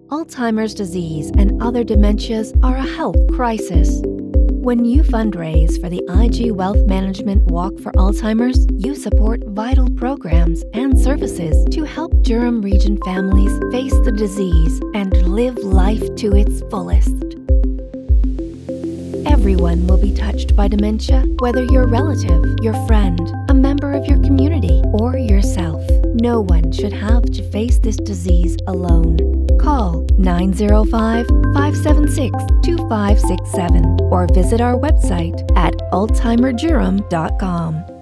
Alzheimer's disease and other dementias are a health crisis. When you fundraise for the IG Wealth Management Walk for Alzheimer's, you support vital programs and services to help Durham Region families face the disease and live life to its fullest. Everyone will be touched by dementia, whether you're a relative, your friend, a member of your community, or yourself. No one should have to face this disease alone. Call 905-576-2567 or visit our website at alzheimerdurham.com.